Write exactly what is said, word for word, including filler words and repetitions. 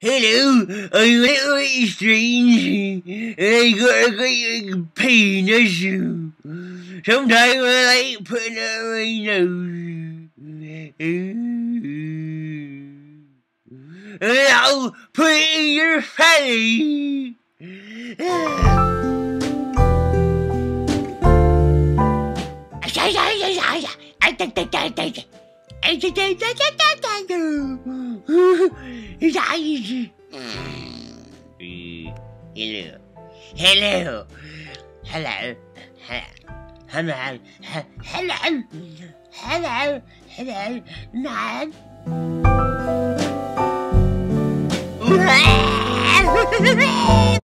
Hello, I'm a little bit strange, and I got a great pain issue. Sometimes I like putting it on my nose. And I'll put it in your face. Hello. Hello. Hello. Hello. Hello. Hello. Hello. Hello. Man.